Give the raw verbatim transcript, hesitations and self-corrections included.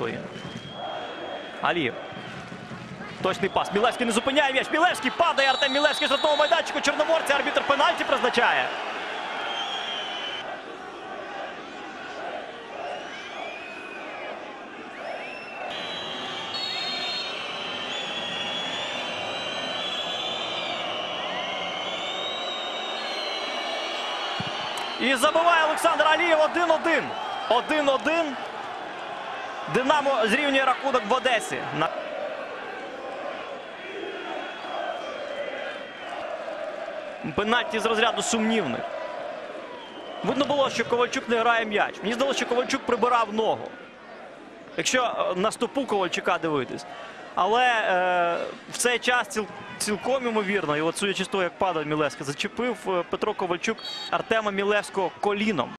своїм. Алієв. Точний пас. Мілевський не зупиняє м'яч. Мілевський падає. Артем Мілевський з одного майданчику. Чорноморця. Арбітр пенальті призначає. І забиває Олександр Алієв. один-один. один-один. Динамо зрівнює рахунок в Одесі. Пенальті з розряду сумнівних. Видно було, що Ковальчук не грає м'яч. Мені здалося, що Ковальчук прибирав ногу. Якщо на стопу Ковальчука дивитись. Але е, в цей час ціл, цілком ймовірно, і от судячи з того, як падав Мілевський, зачепив Петро Ковальчук Артема Мілевського коліном.